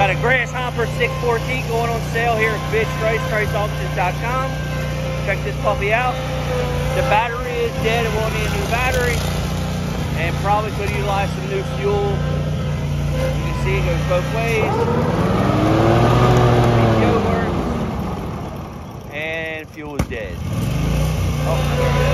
Got a Grasshopper 614 going on sale here at BitchTraceAuctions.com. Check this puppy out. The battery is dead. It won't need a new battery. And probably could utilize some new fuel. You can see it goes both ways. PTO works. And fuel is dead. Oh,